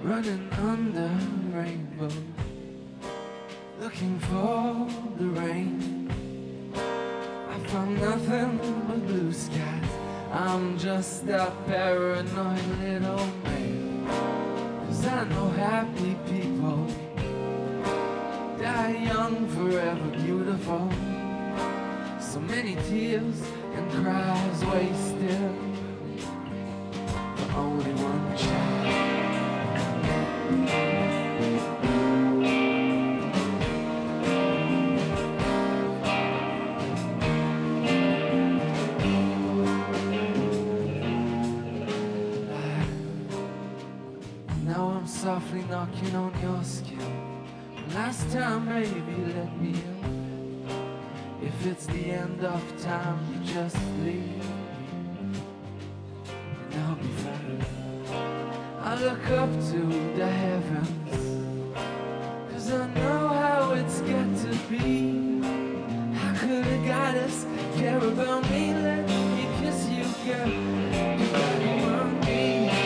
running under rainbow, looking for the rain. I found nothing but blue skies. I'm just a paranoid little man, 'cause I know happy people die young, forever beautiful. So many tears and cries wasted for only one child. Now I'm softly knocking on your skin. Last time, baby, let me in. If it's the end of time, you just leave me, and I'll be fine. I look up to the heavens, 'cause I know how it's got to be. How could a goddess care about me? Let me kiss you, girl. You got me on me.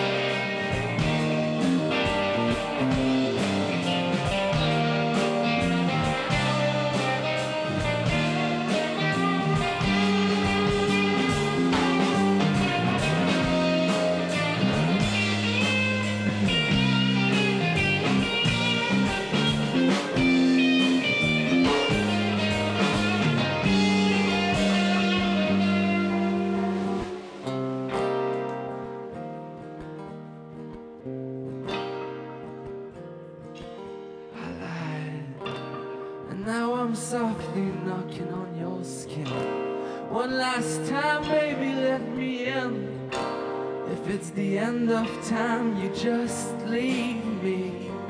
Now I'm softly knocking on your skin. One last time, baby, let me in. If it's the end of time, you just leave me,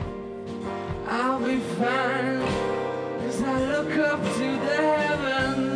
I'll be fine. 'Cause I look up to the heavens.